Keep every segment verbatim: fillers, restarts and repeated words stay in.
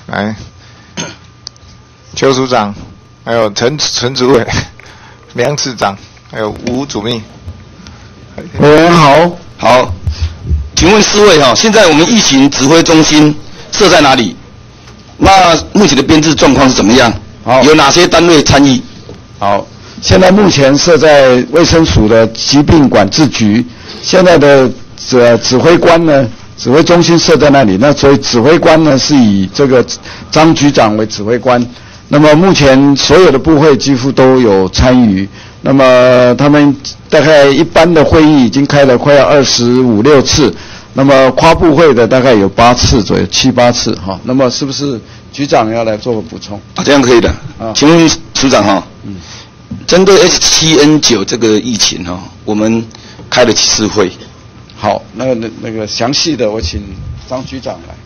来，邱署长，还有陈陈主委、梁次长，还有吴主秘。 委员好， 好，请问四位哈，现在我们疫情指挥中心设在哪里？那目前的编制状况是怎么样？ 好， 有哪些单位参与？ 好，现在目前设在卫生署的疾病管制局，现在的指指挥官呢，指挥中心设在那里，那所以指挥官呢是以这个张局长为指挥官。那么目前所有的部会几乎都有参与，那么他们大概一般的会议已经开了快要二十五六次，那么跨部会的大概有八次左右，七八次哈。那么是不是局长要来做个补充？ 啊，这样可以的。啊，请问署长哈， 嗯， 针对 H 七 N 九 这个疫情哈，我们开了几次会？ 好，那那那个详细的我请张局长来。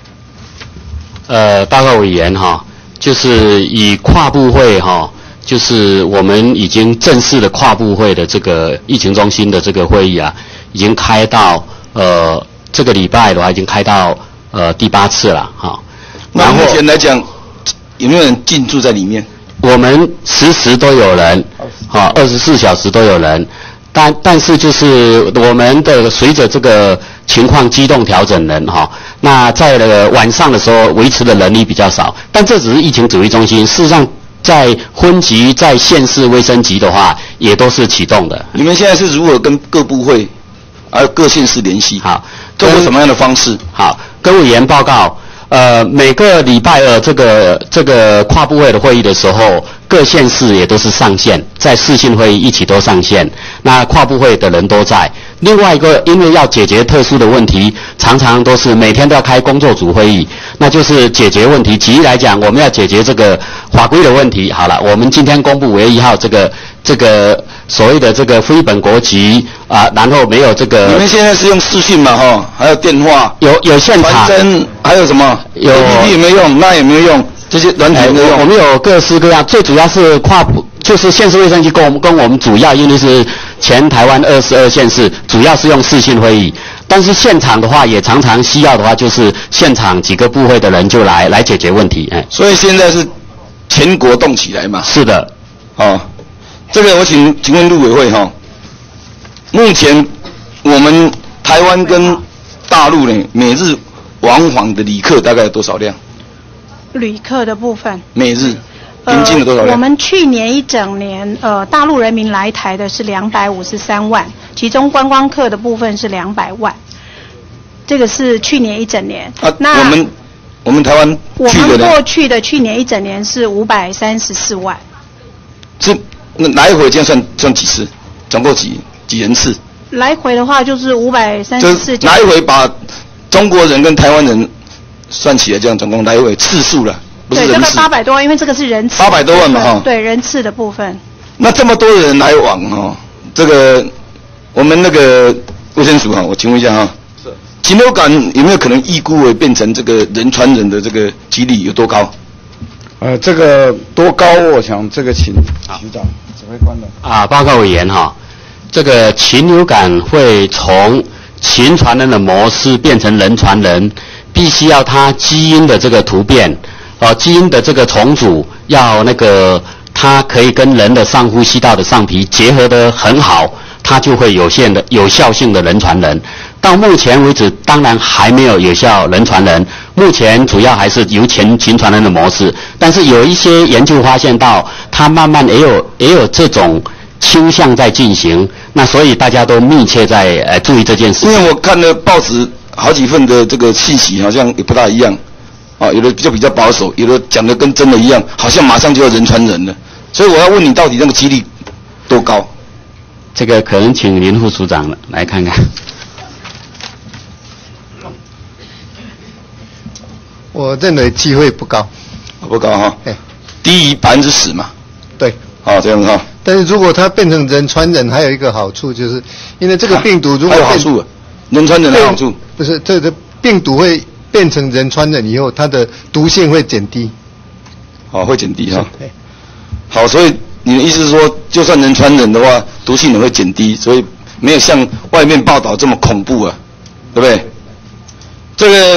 呃，报告委员哈。就是以跨部会哈，就是我们已经正式的跨部会的这个疫情中心的这个会议啊，已经开到呃这个礼拜的话已经开到呃第八次了哈。 那目前来讲，有没有人进驻在里面？ 我们时时都有人，好，二十四小时都有人。但但是就是我们的随着这个情况机动调整人哈，那在那个晚上的时候维持的人力比较少，但这只是疫情指挥中心，事实上在分局、在县市卫生局的话，也都是启动的。 你们现在是如何跟各部会还有各县市联系？ 好， 通过什么样的方式？ 好，跟委员报告。呃，每个礼拜二这个这个跨部会的会议的时候，各县市也都是上线，在视讯会议一起都上线。那跨部会的人都在。另外一个，因为要解决特殊的问题，常常都是每天都要开工作组会议，那就是解决问题。举例来讲，我们要解决这个法规的问题。好了，我们今天公布五月一号这个这个所谓的这个非本国籍啊，然后没有这个。 你们现在是用视讯嘛？哈，还有电话， 有有现场， 传真，还有什么？ 有 A P P 有没有用？那有没有用？这些软体有没有用？ 我们有各式各样，最主要是跨部，就是县市卫生局跟我们跟我们主要，因为是全台湾二十二县市，主要是用视讯会议。但是现场的话，也常常需要的话，就是现场几个部会的人就来来解决问题。哎， 所以现在是全国动起来嘛？ 是的。 哦，这个我请请问陆委会哈，目前我们台湾跟大陆呢，每日往返的旅客大概有多少辆？ 旅客的部分， 每日平均有多少辆？ 呃、我们去年一整年，呃，大陆人民来台的是两百五十三万，其中观光客的部分是两百万，这个是去年一整年。 啊， 那我们我们台湾去的呢？ 我们过去的去年一整年是五百三十四万。 是那来回这样算算几次？总共几几人次？ 来回的话就是五百三十四。 来回把中国人跟台湾人算起来，这样总共来回次数了，不是人次。 对，这个八百多万，因为这个是人次。 八百多万嘛，哈。 对，人次的部分。 那这么多人来往哈，这个我们那个卫生署哈，我请问一下哈，是禽流感有没有可能预估为变成这个人传人的这个几率有多高？ 呃，这个多高？我想这个请局长、指挥官的。 啊，报告委员哈，这个禽流感会从禽传人的模式变成人传人，必须要它基因的这个突变，呃，基因的这个重组要那个它可以跟人的上呼吸道的上皮结合得很好，它就会有限的有效性的人传人。到目前为止，当然还没有有效人传人，目前主要还是由禽禽传人的模式，但是有一些研究发现到，它慢慢也有也有这种倾向在进行，那所以大家都密切在呃注意这件事。 因为我看了报纸好几份的这个信息，好像也不大一样，啊，有的就比较保守，有的讲的跟真的一样，好像马上就要人传人了。所以我要问你，到底那个几率多高？ 这个可能请林副署长来看看。 我认为机会不高， 不高哈，低于百分之十嘛。 对， 好这样哈。 但是如果它变成人传人，还有一个好处，就是因为这个病毒如果还有好处，人传人的好处不是这个病毒会变成人传人以后，它的毒性会减低。 好，会减低哈。好，所以你的意思是说，就算人传人的话，毒性也会减低，所以没有像外面报道这么恐怖啊，对不对？这个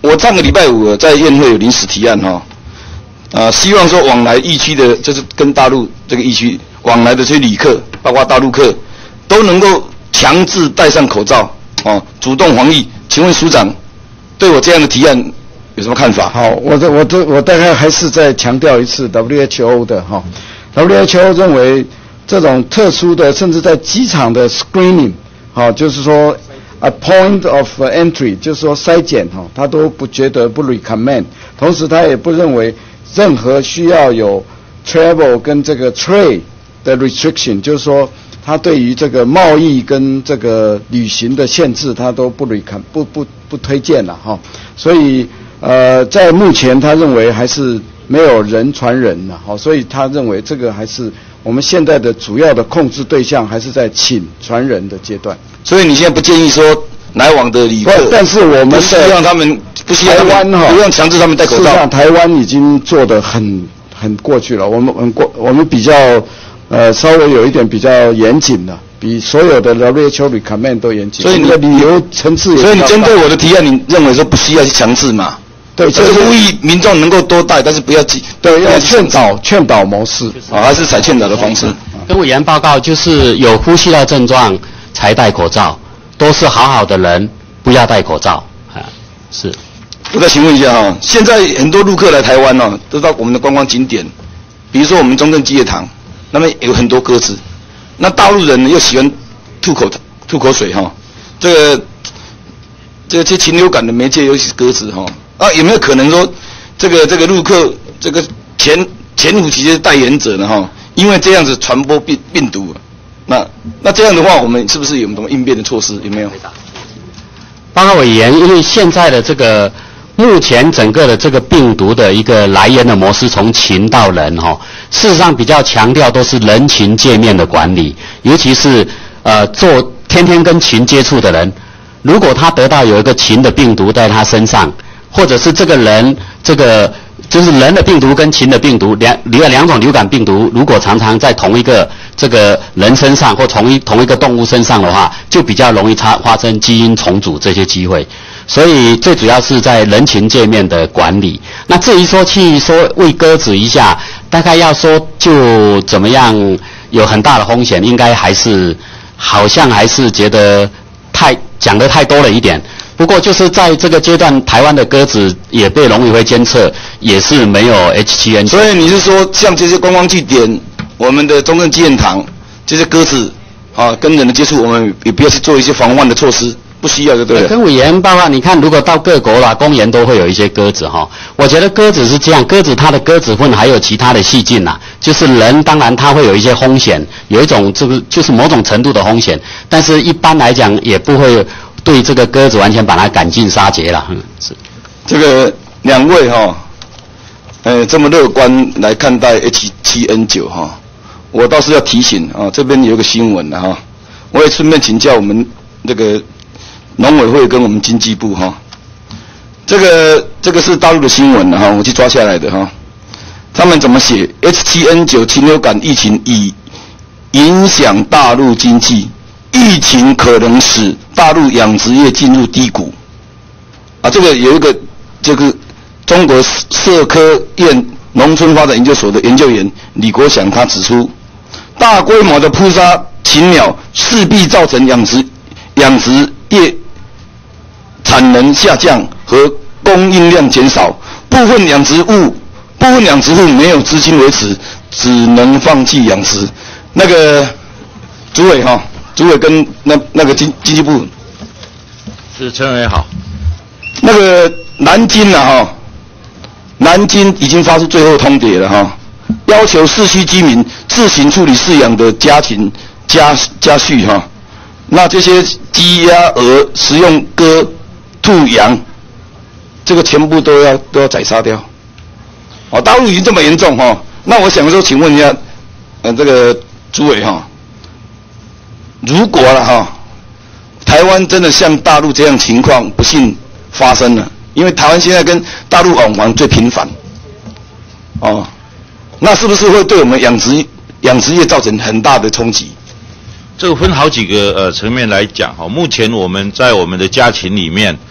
我上个礼拜五在宴会有临时提案哈、哦，啊，希望说往来疫区的，就是跟大陆这个疫区往来的这些旅客，包括大陆客，都能够强制戴上口罩，哦，主动防疫。请问署长，对我这样的提案有什么看法？ 好，我这我这我大概还是再强调一次 W H O 的哈、哦、，W H O 认为这种特殊的，甚至在机场的 screening， 好、哦，就是说 a point of entry， 就是说筛检哈、哦，他都不觉得不 recommend， 同时他也不认为任何需要有 travel 跟这个 trade 的 restriction， 就是说他对于这个贸易跟这个旅行的限制，他都不 recommend 不不不推荐了哈、哦，所以。呃，在目前他认为还是没有人传人了，好，所以他认为这个还是我们现在的主要的控制对象还是在请传人的阶段。 所以你现在不建议说来往的旅客， 但是我们不希望他们不希望台湾哈， 不用强制他们戴口罩。 事实上，台湾已经做得很很过去了，我们很过我们比较呃稍微有一点比较严谨的。比所有的 W H O recommend 都严谨， 所以你的理由层次也。 所以你针对我的提案，你认为说不需要去强制嘛？ 对， 就是呼吁民众能够多戴，但是不要记， 对，要劝导劝导模式， 啊，还是采劝导的方式。 跟委员报告，就是有呼吸道症状才戴口罩，都是好好的人不要戴口罩啊。是。 我再请问一下哈，现在很多陆客来台湾哦，都到我们的观光景点，比如说我们中正纪念堂，那么有很多鸽子，那大陆人又喜欢吐口吐口水哈，这个这个这禽流感的媒介尤其是鸽子哈。啊，有没有可能说，这个这个陆客这个潜潜伏期的代言者呢？哈，因为这样子传播病病毒，那那这样的话，我们是不是有什么应变的措施？有没有？ 报告委员，因为现在的这个目前整个的这个病毒的一个来源的模式，从禽到人哈、哦，事实上比较强调都是人禽界面的管理，尤其是呃做天天跟禽接触的人，如果他得到有一个禽的病毒在他身上。或者是这个人，这个就是人的病毒跟禽的病毒两两两种流感病毒，如果常常在同一个这个人身上或同一同一个动物身上的话，就比较容易发发生基因重组这些机会。所以最主要是在人禽界面的管理。那至于说去说喂鸽子一下，大概要说就怎么样有很大的风险，应该还是好像还是觉得太讲得太多了一点。不过就是在这个阶段，台湾的鸽子也被农委会监测，也是没有 H 七 N九。 所以你是说，像这些观光据点，我们的中正纪念堂，这些鸽子啊，跟人的接触，我们也不要去做一些防范的措施，不需要就对了。 跟委员报告，你看，如果到各国啦，公园都会有一些鸽子哈。我觉得鸽子是这样，鸽子它的鸽子粪还有其他的细菌呐，就是人当然它会有一些风险，有一种这个就是某种程度的风险，但是一般来讲也不会。对这个鸽子完全把它赶尽杀绝了，嗯，是。 这个两位哈、哦，呃，这么乐观来看待 H 七 N 九 哈，我倒是要提醒啊，这边有个新闻的哈，我也顺便请教我们这个农委会跟我们经济部哈，这个这个是大陆的新闻哈，我去抓下来的哈，他们怎么写 ？H 七 N 九 禽流感疫情已影响大陆经济。疫情可能使大陆养殖业进入低谷，啊，这个有一个这个中国社科院农村发展研究所的研究员李国祥他指出，大规模的扑杀禽鸟势必造成养殖养殖业产能下降和供应量减少，部分养殖物部分养殖户没有资金维持，只能放弃养殖。那个主委哈。主委跟那那个经经济部是陈委好， 那个南京啊哈，南京已经发出最后通牒了哈，要求市区居民自行处理饲养的家禽家家畜哈，那这些鸡鸭鹅食用鸽兔羊，这个全部都要都要宰杀掉。哦，大陆已经这么严重哈，那我想说，请问一下，呃，这个主委哈。如果了哈，台湾真的像大陆这样情况不幸发生了，因为台湾现在跟大陆往往最频繁，哦，那是不是会对我们养殖养殖业造成很大的冲击？ 这个分好几个呃层面来讲哈。目前我们在我们的家禽里面，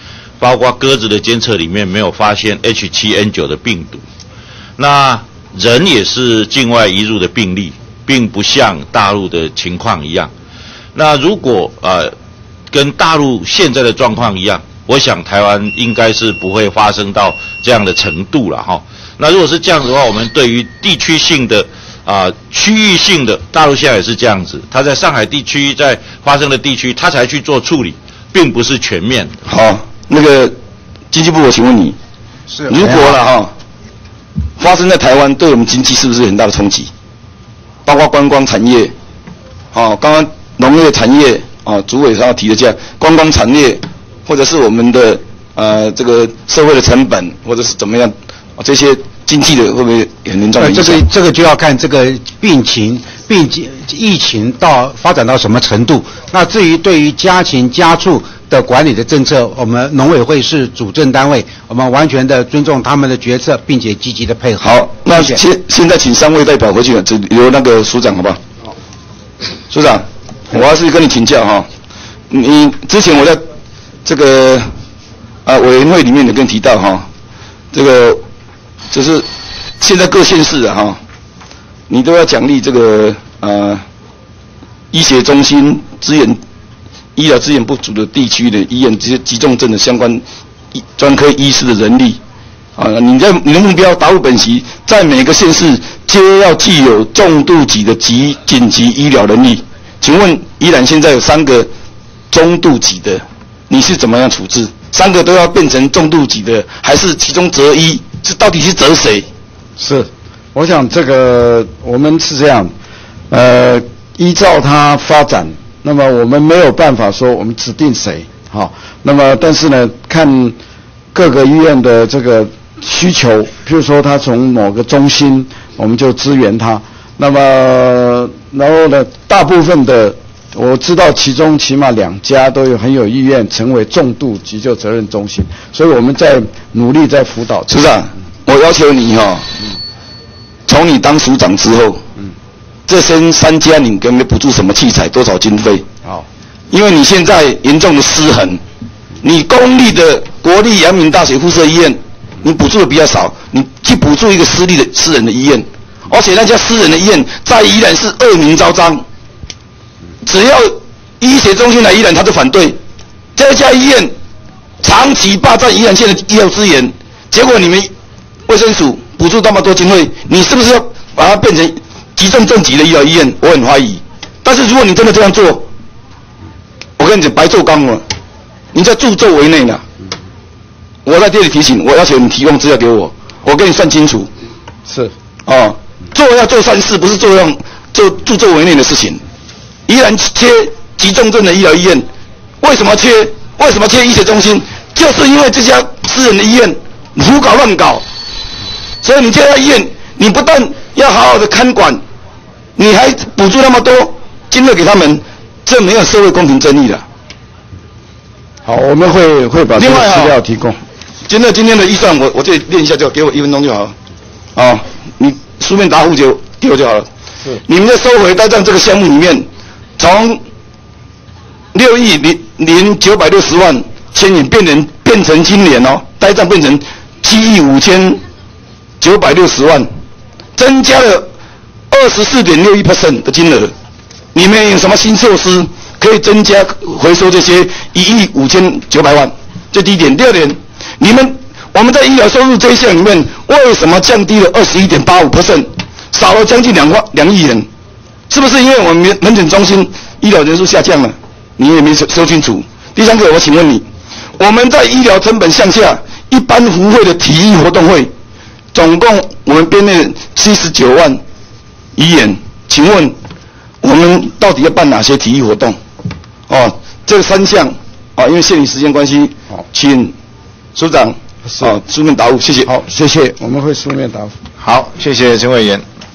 包括鸽子的监测里面没有发现 H 七 N 九 的病毒。那人也是境外移入的病例，并不像大陆的情况一样。那如果呃跟大陆现在的状况一样，我想台湾应该是不会发生到这样的程度了哈。那如果是这样子的话，我们对于地区性的啊、呃、区域性的，大陆现在也是这样子，它在上海地区在发生的地区，它才去做处理，并不是全面的。 好，那个经济部，我请问你， 是如果了哈，发生在台湾，对我们经济是不是很大的冲击？包括观光产业，哦，刚刚农业产业啊、哦，主委上提的这样，观光产业，或者是我们的呃这个社会的成本，或者是怎么样，哦、这些经济的会不会很严重的影响？ 这个这个就要看这个病情、病疫情到发展到什么程度。那至于对于家禽家畜的管理的政策，我们农委会是主政单位，我们完全的尊重他们的决策，并且积极的配合。 好，那谢谢现现在请三位代表回去，只留那个署长好不好？好，署长，我要是跟你请教哈，你之前我在这个啊委员会里面有跟你提到哈，这个就是现在各县市啊哈，你都要奖励这个呃医学中心资源。医疗资源不足的地区的医院，这些急重症的相关医专科医师的人力，啊，你在你的目标达入本席，在每个县市皆要具有重度级的急紧急医疗能力。请问宜兰现在有三个中度级的，你是怎么样处置？三个都要变成重度级的，还是其中择一？这到底是择谁？ 是，我想这个我们是这样，呃，依照它发展。那么我们没有办法说我们指定谁，好，那么但是呢，看各个医院的这个需求，譬如说他从某个中心，我们就支援他。那么然后呢，大部分的我知道其中起码两家都有很有意愿成为重度急救责任中心，所以我们在努力在辅导。 署长，我要求你哈、哦，从你当署长之后。这些三家你给没补助什么器材多少经费？ 好， 因为你现在严重的失衡，你公立的国立阳明大学附设医院，你补助的比较少，你去补助一个私立的私人的医院，而且那家私人的医院在宜兰是恶名昭彰，只要医学中心来宜兰他就反对，这家医院长期霸占宜兰县的医疗资源，结果你们卫生署补助那么多经费，你是不是要把它变成急重症级的医疗医院？我很怀疑。但是如果你真的这样做，我跟你讲白做工了，你在助纣为内呢。我在这里提醒，我要求你提供资料给我，我跟你算清楚。 是哦，做要做善事，不是做让做助纣为内的事情。依然缺急重症的医疗医院，为什么缺？为什么缺医学中心？就是因为这家私人的医院胡搞乱搞，所以你这家医院，你不但要好好的看管，你还补助那么多经费给他们，这没有社会公平正义的。 好，我们会会把这个资料提供。 今天今天的预算我我这里练一下就给我一分钟就好了。啊，你书面答复就给我就好了。是。你们在收回呆账这个项目里面，从六亿零零九百六十万牵引变成变成今年哦，呆账变成七亿五千九百六十万，增加了二十四点六一 percent 的金额。你们有什么新措施可以增加回收这些一亿五千九百万？这第一点。第二点，你们我们在医疗收入这一项里面，为什么降低了二十一点八五 percent， 少了将近两万两亿元？是不是因为我们门诊中心医疗人数下降了？你也没说说清楚。第三个，我请问你，我们在医疗成本项下，一般服务费的体育活动费，总共我们编列七十九万余元，请问我们到底要办哪些体育活动？哦，这三项啊，因为限于时间关系，好，请署长啊书面答复，谢谢。 好，谢谢，我们会书面答复。 好，谢谢陈委员。